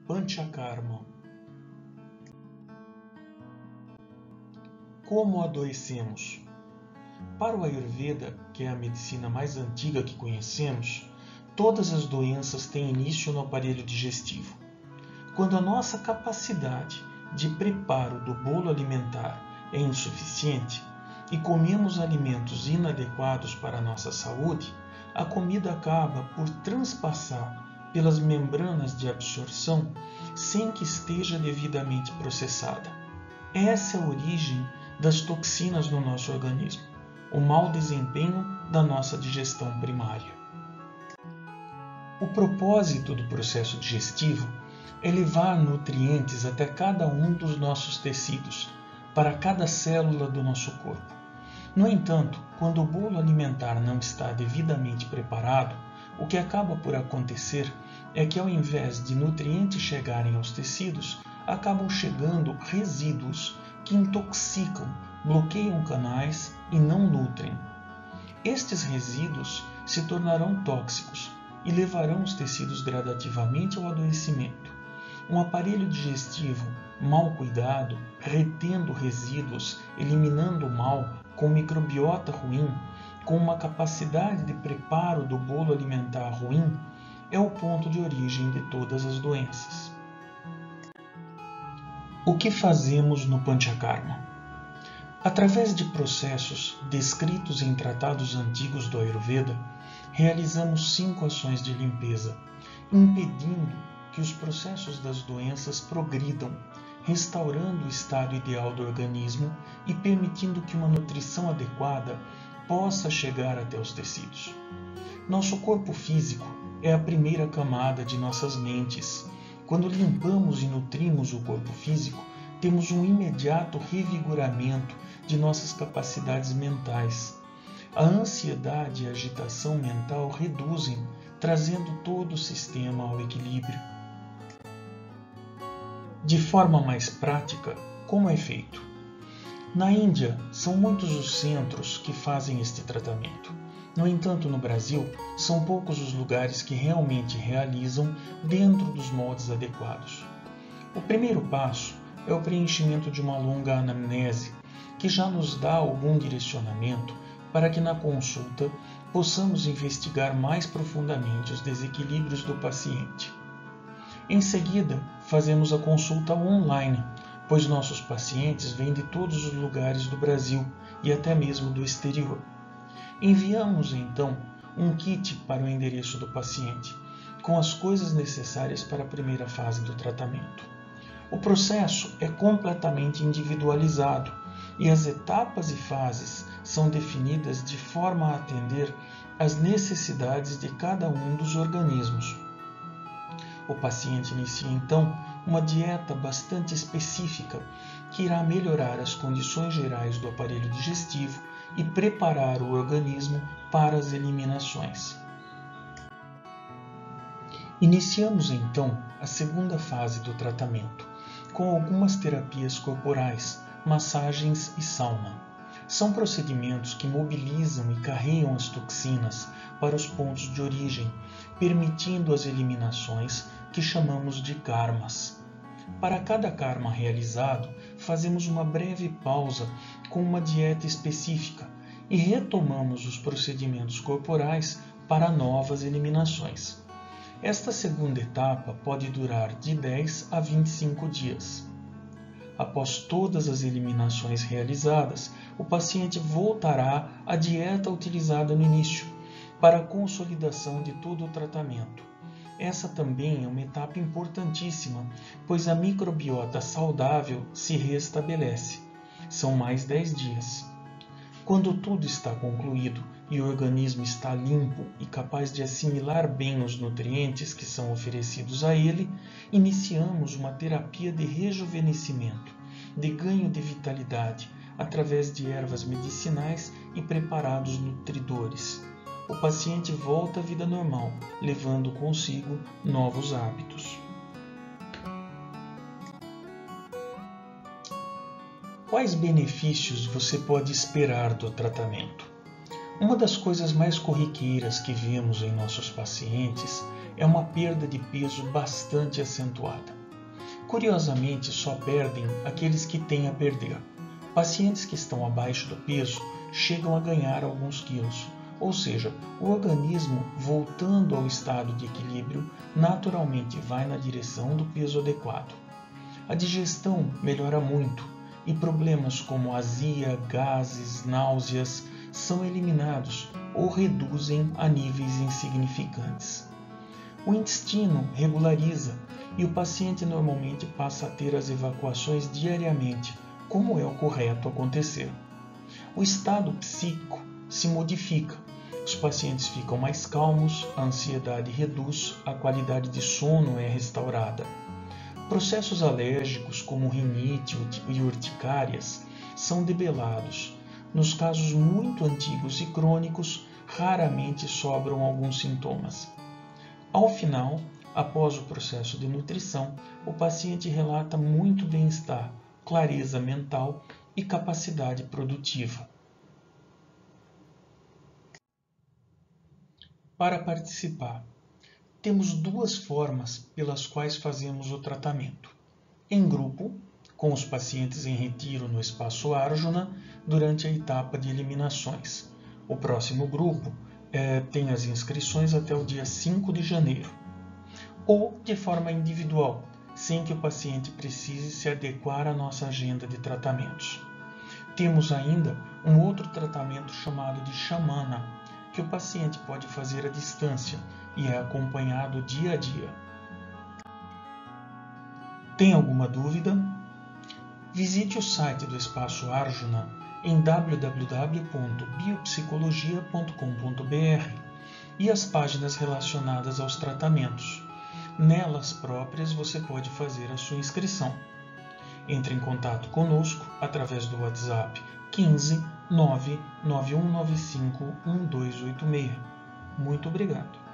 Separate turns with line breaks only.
Panchakarma. Como adoecemos? Para o Ayurveda, que é a medicina mais antiga que conhecemos, todas as doenças têm início no aparelho digestivo. Quando a nossa capacidade de preparo do bolo alimentar é insuficiente e comemos alimentos inadequados para a nossa saúde, a comida acaba por transpassar pelas membranas de absorção sem que esteja devidamente processada. Essa é a origem das toxinas no nosso organismo, o mau desempenho da nossa digestão primária. O propósito do processo digestivo é levar nutrientes até cada um dos nossos tecidos, para cada célula do nosso corpo. No entanto, quando o bolo alimentar não está devidamente preparado, o que acaba por acontecer é que, ao invés de nutrientes chegarem aos tecidos, acabam chegando resíduos que intoxicam, bloqueiam canais e não nutrem. Estes resíduos se tornarão tóxicos e levarão os tecidos gradativamente ao adoecimento. Um aparelho digestivo mal cuidado, retendo resíduos, eliminando o mal, com microbiota ruim, com uma capacidade de preparo do bolo alimentar ruim, é o ponto de origem de todas as doenças. O que fazemos no Panchakarma? Através de processos descritos em tratados antigos do Ayurveda, realizamos 5 ações de limpeza, impedindo que os processos das doenças progridam, restaurando o estado ideal do organismo e permitindo que uma nutrição adequada possa chegar até os tecidos. Nosso corpo físico é a primeira camada de nossas mentes. Quando limpamos e nutrimos o corpo físico, temos um imediato revigoramento de nossas capacidades mentais. A ansiedade e a agitação mental reduzem, trazendo todo o sistema ao equilíbrio. De forma mais prática, como é feito? Na Índia, são muitos os centros que fazem este tratamento. No entanto, no Brasil, são poucos os lugares que realmente realizam dentro dos moldes adequados. O primeiro passo é o preenchimento de uma longa anamnese, que já nos dá algum direcionamento para que na consulta possamos investigar mais profundamente os desequilíbrios do paciente. Em seguida, fazemos a consulta online, pois nossos pacientes vêm de todos os lugares do Brasil e até mesmo do exterior. Enviamos, então, um kit para o endereço do paciente, com as coisas necessárias para a primeira fase do tratamento. O processo é completamente individualizado e as etapas e fases são definidas de forma a atender às necessidades de cada um dos organismos. O paciente inicia, então, uma dieta bastante específica que irá melhorar as condições gerais do aparelho digestivo e preparar o organismo para as eliminações. Iniciamos, então, a segunda fase do tratamento, com algumas terapias corporais, massagens e sauna. São procedimentos que mobilizam e carregam as toxinas para os pontos de origem, permitindo as eliminações que chamamos de karmas. Para cada karma realizado, fazemos uma breve pausa com uma dieta específica e retomamos os procedimentos corporais para novas eliminações. Esta segunda etapa pode durar de 10 a 25 dias. Após todas as eliminações realizadas, o paciente voltará à dieta utilizada no início, para a consolidação de todo o tratamento. Essa também é uma etapa importantíssima, pois a microbiota saudável se restabelece. São mais 10 dias. Quando tudo está concluído e o organismo está limpo e capaz de assimilar bem os nutrientes que são oferecidos a ele, iniciamos uma terapia de rejuvenescimento, de ganho de vitalidade, através de ervas medicinais e preparados nutridores. O paciente volta à vida normal, levando consigo novos hábitos. Quais benefícios você pode esperar do tratamento? Uma das coisas mais corriqueiras que vemos em nossos pacientes é uma perda de peso bastante acentuada. Curiosamente, só perdem aqueles que têm a perder. Pacientes que estão abaixo do peso chegam a ganhar alguns quilos, ou seja, o organismo, voltando ao estado de equilíbrio, naturalmente vai na direção do peso adequado. A digestão melhora muito e problemas como azia, gases, náuseas são eliminados ou reduzem a níveis insignificantes. O intestino regulariza e o paciente normalmente passa a ter as evacuações diariamente, como é o correto acontecer. O estado psíquico se modifica, os pacientes ficam mais calmos, a ansiedade reduz, a qualidade de sono é restaurada. Processos alérgicos como rinite e urticárias são debelados. Nos casos muito antigos e crônicos, raramente sobram alguns sintomas. Ao final, após o processo de nutrição, o paciente relata muito bem-estar, clareza mental e capacidade produtiva. Para participar, temos duas formas pelas quais fazemos o tratamento. Em grupo, com os pacientes em retiro no Espaço Arjuna, durante a etapa de eliminações. O próximo grupo tem as inscrições até o dia 5 de janeiro. Ou de forma individual, sem que o paciente precise se adequar à nossa agenda de tratamentos. Temos ainda um outro tratamento chamado de Shamana, que o paciente pode fazer à distância e é acompanhado dia a dia. Tem alguma dúvida? Visite o site do Espaço Arjuna em www.biopsicologia.com.br e as páginas relacionadas aos tratamentos. Nelas próprias você pode fazer a sua inscrição. Entre em contato conosco através do WhatsApp 15 99195 1286. Muito obrigado.